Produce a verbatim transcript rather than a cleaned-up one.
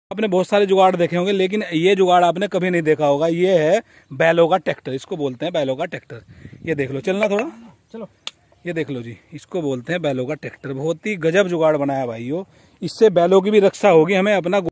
आपने बहुत सारे जुगाड़ देखे होंगे, लेकिन ये जुगाड़ आपने कभी नहीं देखा होगा। ये है बैलों का ट्रैक्टर, इसको बोलते हैं बैलों का ट्रैक्टर। ये देख लो, चलना थोड़ा, चलो, ये देख लो जी, इसको बोलते हैं बैलों का ट्रैक्टर। बहुत ही गजब जुगाड़ बनाया भाइयों, इससे बैलों की भी रक्षा होगी, हमें अपना